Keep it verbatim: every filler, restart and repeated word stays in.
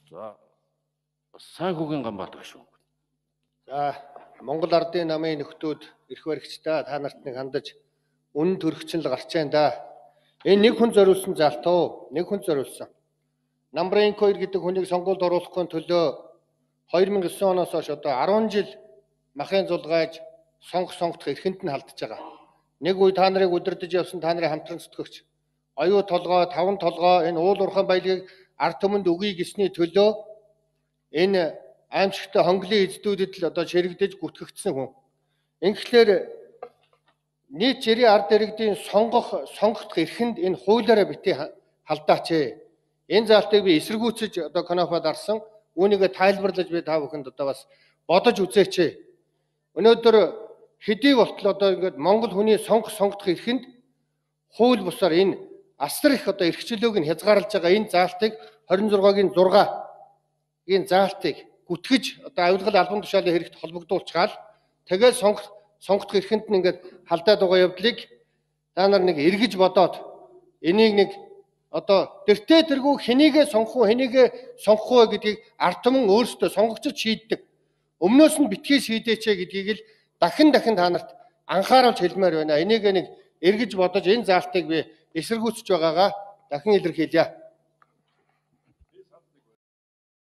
За сайн хүүгийн Ганбаатар шүү. За Монгол Ардын намын нөхдүүд эрх баригчдаа та нарт нэг хандаж үнэн төрөгчн л гарч байна да. Энэ нэг хүн зориулсан залт уу? Нэг хүн зориулсан. Намбрынко хоёр гэдэг хүнийг сонгуульд оруулахын төлөө хоёр мянга девять оноос хойш одоо арван жил махын зулгайж сонгох сонгох эрхэнд нь халдж байгаа. Нэг үе та нарыг удирдах явсан та нарын хамтран зүтгэгч оюу толгой, таван толгой энэ уул уурхайн баялагийг ард түмэнд өгье гэсний төлөө энэ аимшигтай хонглын эздүүдэд л одоо ширэгдэж гүтгэгдсэн хүн. Ингэхлээр нийт жирийн ард иргэдийн сонгох сонгох эрхэнд энэ хуулиараа битгий халдаач ээ. Энэ залтыг би эсэргүүцэж одоо Конопод арсан үүнийг тайлбарлаж би та бүхэнд одоо бас бодож үзээч ээ. Өнөөдөр хэдий болтол одоо ингээд Монгол хүний сонгох сонгох эрхэнд хууль бусаар энэ асар их одоо эрхчлөөг нь хязгаарлаж байгаа энэ заалтыг хорин зургагийн зураг энэ заалтыг гүтгэж одоо авилгал албан тушаалын хэрэгт холбогдуулчгаал тэгээд сонгох сонгох эрхэнд нь ингээд халдаад байгаа явдлыг та нар нэг эргэж бодоод энийг нэг одоо тэртээ тэргүй хэнийгээ сонгох уу хэнийгээ сонгох уу гэдгийг ард түмэн өөрсдөө сонгогчд шийддэг. Өмнөөс нь битгий шийдээч гэдгийг л дахин дахин та нарт анхааруулж хэлмээр байна. Энийг нэг эргэж бодож энэ заалтыг би эсэргүүцэж байгаагаа дахин илэрхийлье.